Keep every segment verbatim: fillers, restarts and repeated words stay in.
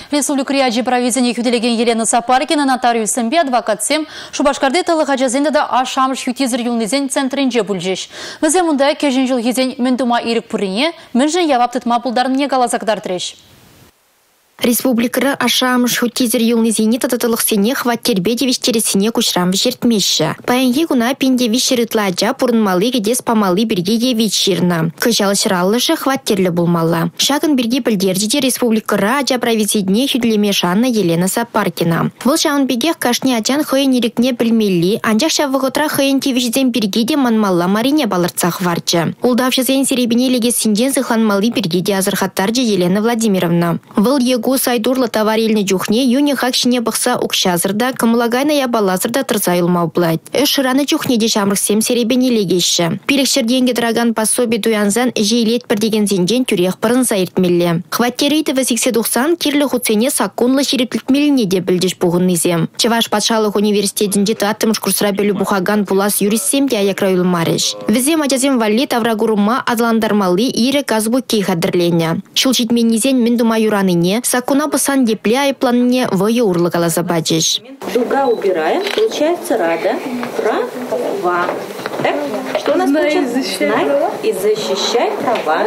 Республика Рияджи проведение хүделеген Елена Сапаркина, нотариус сэмбе, адвокат сэм, шубашкарды тылыға жазында да ашамыш хютизір юлнезен центринже бүлжеш. Візе мұнда кежін жыл хезен міндума ирік пүріне, мүнжен явап тұтма бұлдарын не галазақтар треш. Республикары ашамыш хутизер юлнезени тататылық сене хваттербе девиштересіне күшрам вешертмеші. Паянге гуна пенде вишерытладжа пұрынмалы кедес памалы бірге девичерна. Кыжал шыралышы хваттерлі болмалы. Шагын бірге білдердеде республикары ажа проведение хүдлемешанна Елена Сапаркина. Бұл шағын бегех кашне ачан хойын ерікне білмелі, анжақ шавығытра хойын тевишден бірге де манмалла марине балырцақ варчы. Улдавшызен серебіне легесінден зықланмалы бірге де азырхаттаржы Елена Владимировна. Бұл егу сайдурлы товарильны жухне юни хакшине бақса укшазырда, камылагайна ябалазырда тұрзайылмау бұлайд. Эш раны жухне де шамрықсем серебені легеші. Пилекшер денге драган пособи дуянзан жейлет бірдеген зенжен түрек бірін зайыртмелі. Хваттерейді візіксе дұқсан керлі хуцене саккунлы шереплітмеліне де білдіш бұғын низем. Чеваш патшалық университетінде татымыш курсра бөлі бұхаган пулас юриссем де аякрайыл марыш. Візе мажазем валли таврагурыма адландармалы ире казбу кейхадырлене. Шылчитмен низен міндума юраныне, сакуна басан депле айпланне вое урлыгала забачиш. Дуга убираем, получается рада, права. Так, что у нас получается? Знай и защищай права.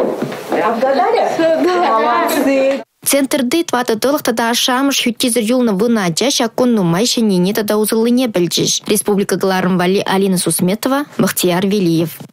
Молодцы. Центр дыт вата толық тада ашамыш хүттезір юлны вынаджа шакон нумай шанене тада узылыне білджиш. Республика Галарым Вали Алина Сусметова, Бахтияр Велиев.